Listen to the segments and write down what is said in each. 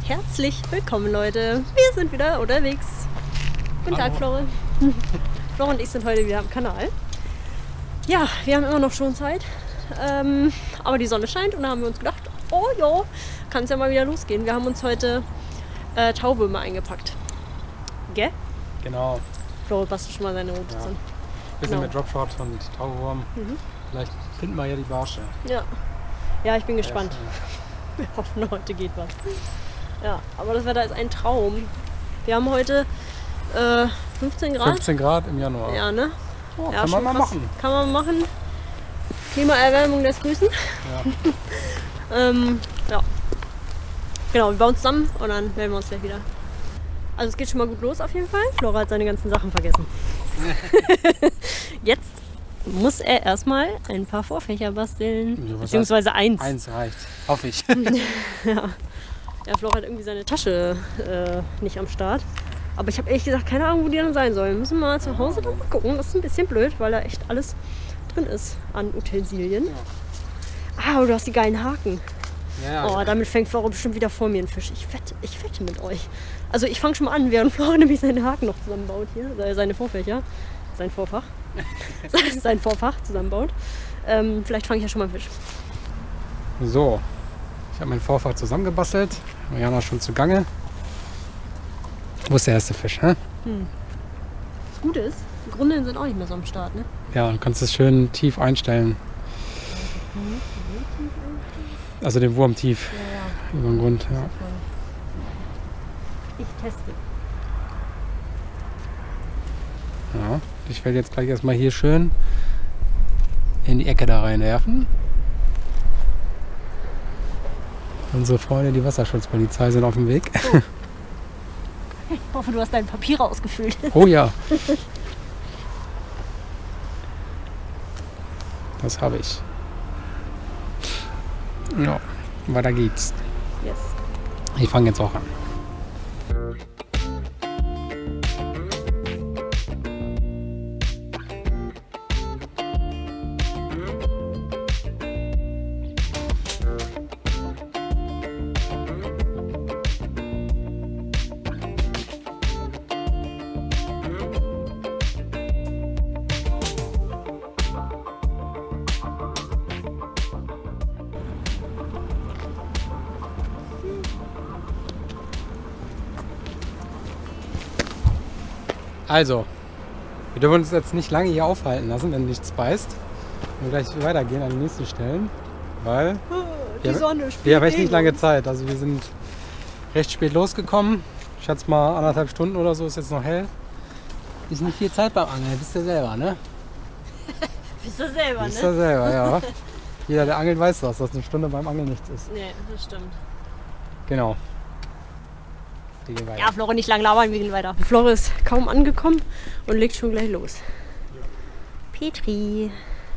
Herzlich willkommen, Leute. Wir sind wieder unterwegs. Guten Tag, Flore. Flore und ich sind heute wieder am Kanal. Ja, wir haben immer noch Schonzeit. Aber die Sonne scheint und da haben wir uns gedacht, oh ja, kann es ja mal wieder losgehen. Wir haben uns heute Tauwürmer eingepackt. Gell? Genau. Flore bastet schon mal seine Route an. Bisschen mit Dropshot und Tauwurm. Vielleicht finden wir ja die Barsche. Ja, ich bin gespannt. Wir hoffen, heute geht was. Ja, aber das Wetter ist ein Traum. Wir haben heute 15 Grad. 15 Grad im Januar. Ja, ne? Oh, Ja, kann man mal krass. machen. Kann man machen. Klimaerwärmung lässt grüßen. Ja. Ja. Genau, wir bauen zusammen und dann melden wir uns gleich wieder. Also es geht schon mal gut los auf jeden Fall. Flora hat seine ganzen Sachen vergessen. Jetzt muss er erstmal ein paar Vorfächer basteln. Ja, beziehungsweise eins. Eins reicht. Hoffe ich. Ja, Flora hat irgendwie seine Tasche nicht am Start. Aber ich habe ehrlich gesagt keine Ahnung, wo die dann sein soll. Wir müssen mal zu Hause dann mal gucken. Das ist ein bisschen blöd, weil da echt alles drin ist an Utensilien. Ja. Ah, du hast die geilen Haken. Ja, Oh, damit fängt Flora bestimmt wieder vor mir ein Fisch. Ich wette mit euch. Also ich fange schon mal an, während Flora nämlich seine Haken noch zusammenbaut hier. Seine Vorfächer. Sein Vorfach. Sein Vorfach zusammenbaut. Vielleicht fange ich ja schon mal einen Fisch. So, ich habe mein Vorfach zusammengebastelt. Mariana ist schon zugange. Wo ist der erste Fisch? Hä? Das Gute ist, die Grundeln sind auch nicht mehr so am Start, ne? Ja, du kannst es schön tief einstellen. Also den Wurm tief Ja. über den Grund. Ja. Ich teste. Ja, ich werde jetzt gleich erstmal hier schön in die Ecke da reinwerfen. Unsere Freunde, die Wasserschutzpolizei, sind auf dem Weg. Oh. Ich hoffe, du hast deine Papiere ausgefüllt. Oh ja. Das habe ich. Ja, weiter geht's. Yes. Ich fange jetzt auch an. Also, wir dürfen uns jetzt nicht lange hier aufhalten lassen, wenn nichts beißt. Wir gleich weitergehen an die nächsten Stellen, weil Die Sonne spielt wir haben echt gegen nicht lange uns. Zeit. Also wir sind recht spät losgekommen. Ich schätze mal 1,5 Stunden oder so, ist jetzt noch hell. Ist nicht viel Zeit beim Angeln, wisst ihr selber, ne? Bist du selber, Wisst ne? ihr selber, ja. Jeder, der angelt, weiß das, dass eine Stunde beim Angeln nichts ist. Nee, das stimmt. Genau. Wir gehen weiter. Ja, Flore, nicht lang labern, wir gehen weiter. Flore ist kaum angekommen und legt schon gleich los. Petri.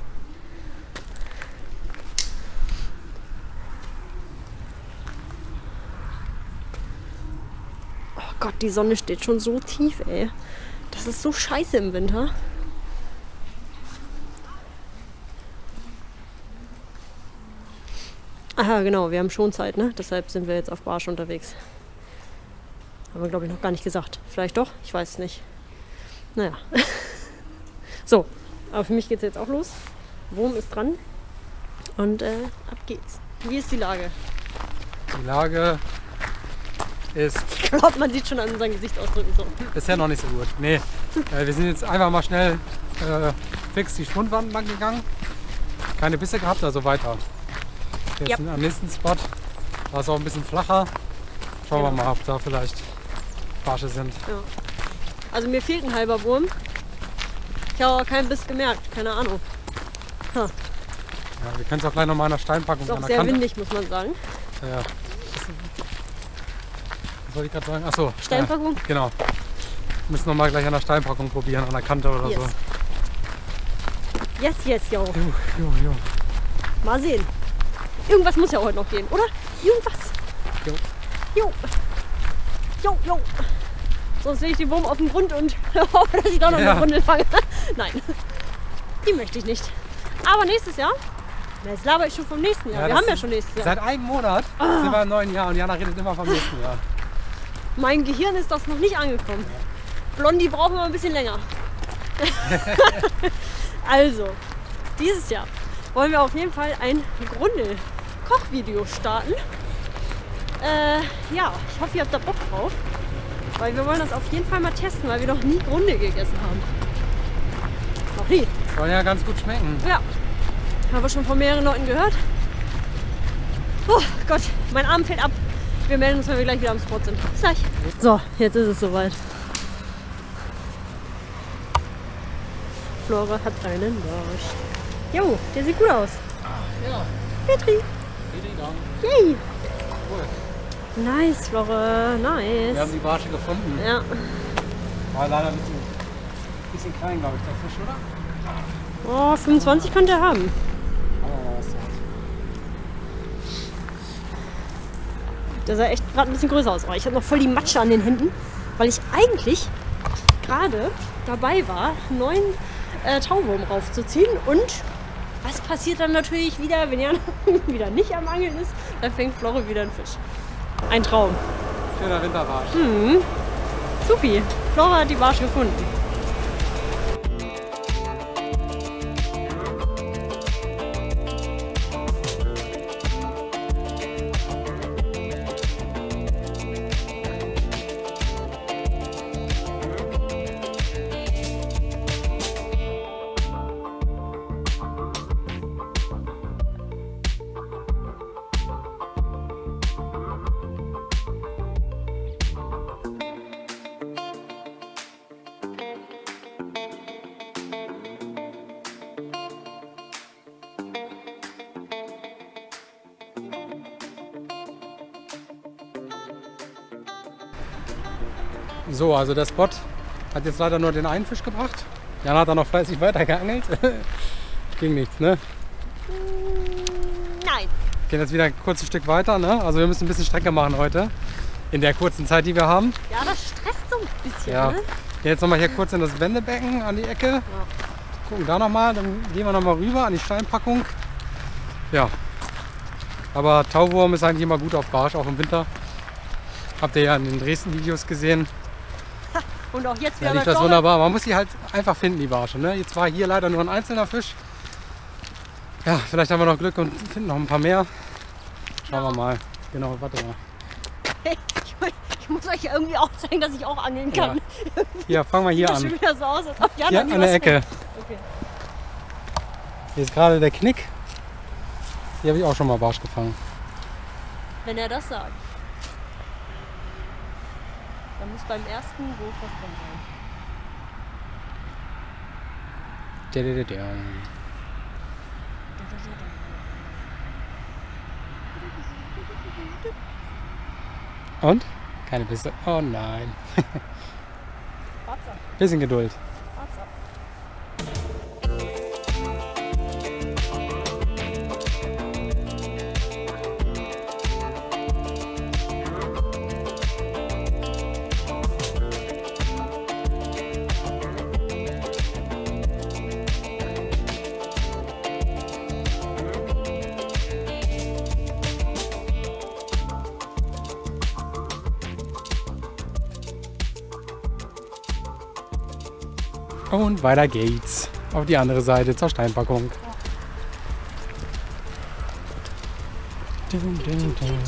Oh Gott, die Sonne steht schon so tief, ey. Das ist so scheiße im Winter. Aha, genau, wir haben Schonzeit, ne? Deshalb sind wir jetzt auf Barsch unterwegs. Haben wir, glaube ich, noch gar nicht gesagt. Vielleicht doch, ich weiß es nicht. Naja. So, aber für mich geht es jetzt auch los. Wurm ist dran. Und ab geht's. Wie ist die Lage? Die Lage ist Ich glaube, man sieht schon an unseren Gesichtsausdrücken so. bisher noch nicht so gut. Nee, wir sind jetzt einfach mal schnell fix die Schwundwand lang gegangen. Keine Bisse gehabt, also weiter. Jetzt Yep. am nächsten Spot war es auch ein bisschen flacher. Schauen wir Genau. mal, ob da vielleicht Barsche sind. Ja. Also mir fehlt ein halber Wurm. Ich habe aber keinen Biss gemerkt, keine Ahnung. Ja, wir können es auch gleich noch mal an der Steinpackung Ist an auch der sehr Kante. windig, muss man sagen. Ja. Was soll ich gerade sagen? Achso. Steinpackung? Ja, genau. Wir müssen noch mal gleich an der Steinpackung probieren, an der Kante oder Yes. so. Yes, yo. Jo. Mal sehen. Irgendwas muss ja heute noch gehen, oder? Irgendwas. Jo. Jo. Sonst lege ich den Wurm auf den Grund und hoffe, dass ich da noch eine Runde fange. Nein, die möchte ich nicht. Aber nächstes Jahr Jetzt laber ich schon vom nächsten Jahr. Ja, Wir haben ja schon nächstes Jahr. Seit einem Monat sind wir im neuen Jahr und Jana redet immer vom nächsten Jahr. Mein Gehirn ist das noch nicht angekommen. Blondie brauchen wir ein bisschen länger. Also, dieses Jahr wollen wir auf jeden Fall ein Grundel-Kochvideo starten. Ja, ich hoffe, ihr habt da Bock drauf. Weil wir wollen das auf jeden Fall mal testen, weil wir noch nie Grundel gegessen haben. Noch nie. Soll ja ganz gut schmecken. Ja, haben wir schon von mehreren Leuten gehört. Oh Gott, mein Arm fällt ab. Wir melden uns, wenn wir gleich wieder am Spot sind. Bis gleich. So, jetzt ist es soweit. Flora hat einen Dorsch. Jo, der sieht gut aus. Ja. Petri. Yay. Cool. Nice, Flora. Nice. Wir haben die Barsche gefunden. Ja. War leider ein bisschen klein, glaube ich, der Fisch, oder? Oh, 25 könnte er haben. Aber was Der sah echt gerade ein bisschen größer aus. Oh, ich habe noch voll die Matsche an den Händen, weil ich eigentlich gerade dabei war, einen neuen Tauwurm raufzuziehen. Und was passiert dann natürlich wieder, wenn Jan wieder nicht am Angeln ist? Da fängt Flore wieder einen Fisch. Ein Traum. schöner Winterbarsch. Supi, Flora hat die Barsch gefunden. So, also der Spot hat jetzt leider nur den einen Fisch gebracht. Jan hat dann noch fleißig weiter geangelt. Ging nichts, ne? Nein. Gehen jetzt wieder ein kurzes Stück weiter, ne? Also wir müssen ein bisschen Strecke machen heute. In der kurzen Zeit, die wir haben. Ja, das stresst so ein bisschen, Ja. ne? Gehen jetzt nochmal hier kurz in das Wendebecken an die Ecke. Gucken da nochmal, dann gehen wir nochmal rüber an die Steinpackung. Ja. Aber Tauwurm ist eigentlich immer gut auf Barsch, auch im Winter. Habt ihr ja in den Dresden-Videos gesehen. Und auch jetzt Da wieder lief bei das Flora. wunderbar. Man muss sie halt einfach finden, die Barsche. Ne? Jetzt war hier leider nur ein einzelner Fisch. Ja, vielleicht haben wir noch Glück und finden noch ein paar mehr. Schauen wir mal. Genau, warte mal. Ich muss euch irgendwie auch zeigen, dass ich auch angeln kann. Ja. Hier, fangen wir hier Sieht schon an. wieder so aus, als ob Jan Hier nie an der was Ecke. Okay. Hier ist gerade der Knick. Hier habe ich auch schon mal Barsch gefangen. Wenn er das sagt. Dann muss beim ersten Wurf was drin sein. Und? Keine Bisse. Oh nein. Wart's ab, Bisschen Geduld. wart's ab. Und weiter geht's. Auf die andere Seite zur Steinpackung. Dun, dun, dun.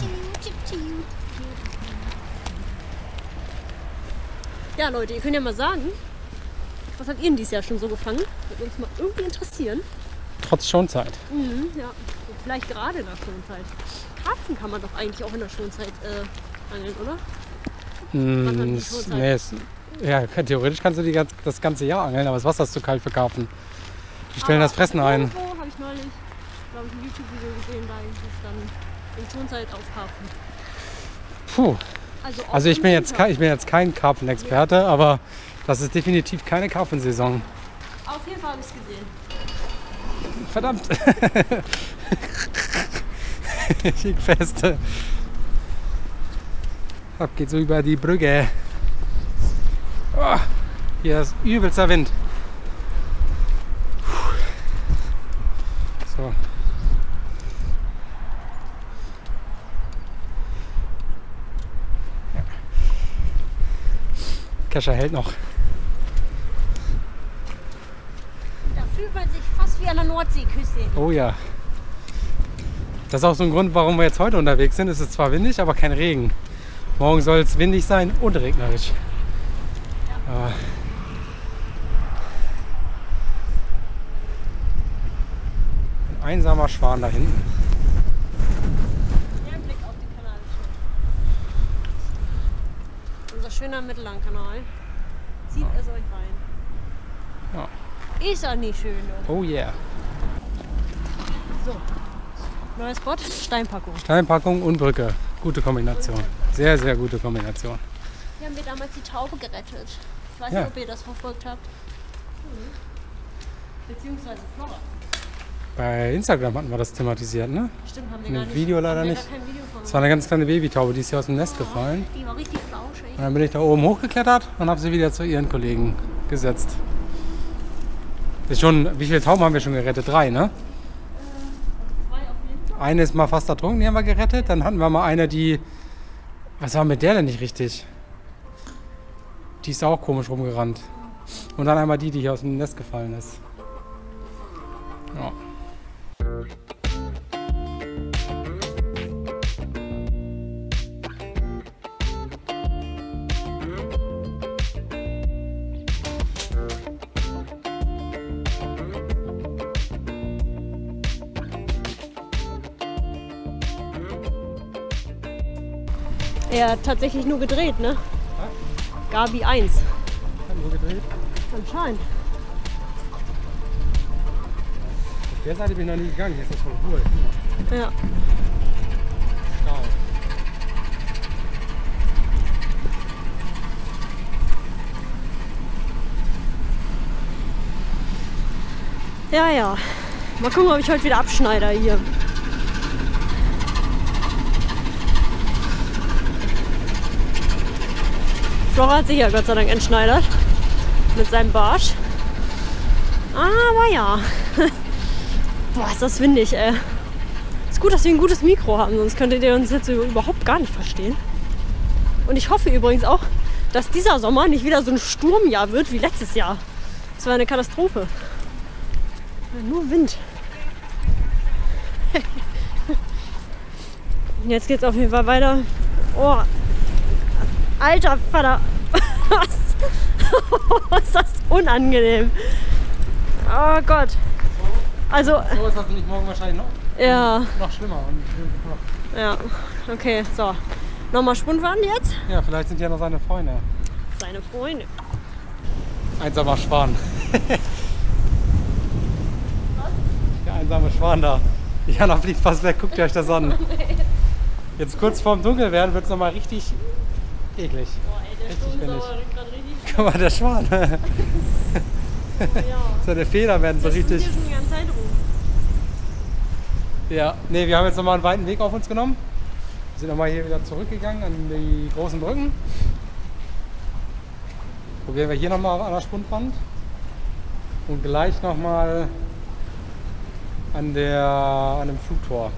Ja, Leute, ihr könnt ja mal sagen, was habt ihr denn dieses Jahr schon so gefangen? Würde uns mal irgendwie interessieren. Trotz Schonzeit. Ja, vielleicht gerade in der Schonzeit. Karpfen kann man doch eigentlich auch in der Schonzeit angeln, oder? Wann hat die Schonzeit? Nee, ja, theoretisch kannst du das ganze Jahr angeln, aber das Wasser ist zu kalt für Karpfen. Die stellen das Fressen ein. Irgendwo habe ich neulich, glaube ich, ein YouTube-Video gesehen, da ist es dann in Schonzeit auf Karpfen. Puh. auch Also ich im bin jetzt Winter. kein Karpfenexperte, aber das ist definitiv keine Karpfensaison. Auf jeden Fall habe ich es gesehen. Verdammt. Ich lieg fest. Ab geht's über die Brücke. Oh, hier ist übelster Wind. So. Kescher hält noch. Da fühlt man sich fast wie an der Nordseeküste. Oh ja. Das ist auch so ein Grund, warum wir jetzt heute unterwegs sind. Es ist zwar windig, aber kein Regen. Morgen soll es windig sein und regnerisch. Ja. Ein einsamer Schwan da hinten. Ja, ein Blick auf den Kanal. Unser schöner Mittellandkanal. Zieht es euch rein. Ja. Ist auch nicht schön, oder? Oh yeah. So. Neuer Spot, Steinpackung. Steinpackung und Brücke. Gute Kombination. Sehr, sehr gute Kombination. Hier haben wir damals die Taube gerettet. Ich weiß Ja. nicht, ob ihr das verfolgt habt. Beziehungsweise Flora. Bei Instagram hatten wir das thematisiert, ne? Stimmt, haben wir In gar dem nicht. Video leider haben wir nicht. Gar kein Video von Es war eine ganz kleine Babytaube, die ist hier aus dem Nest gefallen. Die war richtig flauschig. Und dann bin ich da oben hochgeklettert und habe sie wieder zu ihren Kollegen gesetzt. Ist schon, wie viele Tauben haben wir schon gerettet? 3, ne? 2 auf jeden Fall. Eine ist mal fast ertrunken, die haben wir gerettet. Dann hatten wir mal eine, die... Was war mit der denn nicht richtig? Die ist auch komisch rumgerannt. Und dann einmal die hier aus dem Nest gefallen ist. Ja. Er hat tatsächlich nur gedreht, ne? Gabi 1. Haben wir gedreht. Anscheinend. Auf der Seite bin ich noch nie gegangen. Hier ist das voll cool. Ja. Stau. Ja, ja. Mal gucken, ob ich heute wieder abschneide hier. Flora hat sich ja Gott sei Dank entschneidert. Mit seinem Barsch. Aber ja. Boah, ist das windig, ey. Ist gut, dass wir ein gutes Mikro haben, sonst könntet ihr uns jetzt überhaupt gar nicht verstehen. Und ich hoffe übrigens auch, dass dieser Sommer nicht wieder so ein Sturmjahr wird wie letztes Jahr. Das war eine Katastrophe. Ja, nur Wind. Jetzt geht's auf jeden Fall weiter. Oh, alter Vater. Was ist das unangenehm. Oh Gott. Also, So ist das nicht morgen wahrscheinlich ja, noch schlimmer. Und, ja, okay, so. Nochmal Spundwand jetzt? ja, vielleicht sind ja noch seine Freunde. Seine Freunde. Einsamer Schwan. Der einsame Schwan da. Jana fliegt fast weg, guckt euch das an. Jetzt kurz vorm Dunkelwerden wird es nochmal richtig eklig. Boah, ey, der Richtig Sturm windig. sauert gerade richtig. Guck mal, der Schwan. Ja. Seine Federn werden so Der schwimmt richtig. hier schon die ganze Zeit rum. Ja, nee, wir haben jetzt nochmal einen weiten Weg auf uns genommen. Wir sind nochmal hier wieder zurückgegangen an die großen Brücken. Probieren wir hier nochmal an der Spundwand. Und gleich nochmal an dem Flugtor.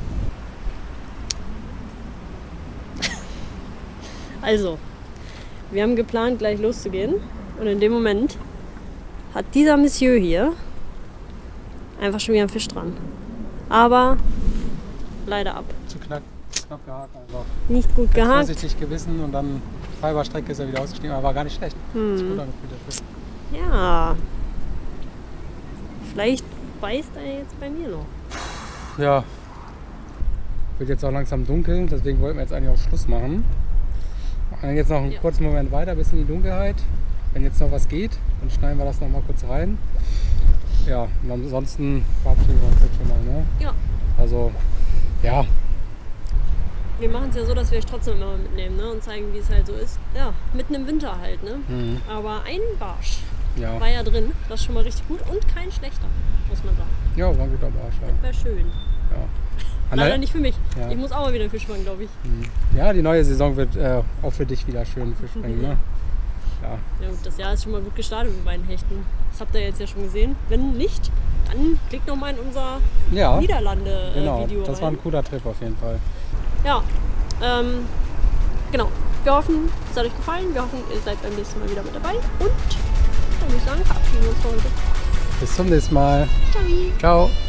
Also, wir haben geplant, gleich loszugehen. Und in dem Moment hat dieser Monsieur hier einfach schon wieder einen Fisch dran. Aber leider ab. Zu knapp gehakt. Also Nicht gut gehakt. vorsichtig gebissen und dann Fiberstrecke ist er wieder ausgestiegen, aber war gar nicht schlecht. Das ist gut angefühlt, der Fisch. Ja. Vielleicht beißt er jetzt bei mir noch. Ja. Wird jetzt auch langsam dunkel, deswegen wollten wir jetzt eigentlich auch Schluss machen. Machen dann jetzt noch einen kurzen Moment weiter bis in die Dunkelheit. Wenn jetzt noch was geht, dann schneiden wir das noch mal kurz rein. Ja, und ansonsten verabschieden wir uns jetzt schon mal. Ne? Ja. Also, ja, Wir machen es ja so, dass wir euch trotzdem immer mitnehmen, ne? Und zeigen, wie es halt so ist. Ja, mitten im Winter halt, ne? Aber ein Barsch ja. war ja drin. Das ist schon mal richtig gut und kein schlechter, muss man sagen. Ja, war ein guter Barsch. Ja. Wäre schön. Ja. Leider nicht für mich. Ja. Ich muss auch mal wieder Fisch fangen, glaube ich. Ja, die neue Saison wird auch für dich wieder schön Fisch bringen. Ne? Ja. Ja gut, das Jahr ist schon mal gut gestartet mit beiden Hechten. Das habt ihr jetzt ja schon gesehen. Wenn nicht, dann klickt noch mal in unser Ja, Niederlande-Video genau. Das war rein. ein cooler Trip auf jeden Fall. Ja, genau. wir hoffen, es hat euch gefallen. Wir hoffen, ihr seid beim nächsten Mal wieder mit dabei. Und dann würde ich sagen, verabschieden wir uns für heute. Bis zum nächsten Mal. Ciao. Ciao.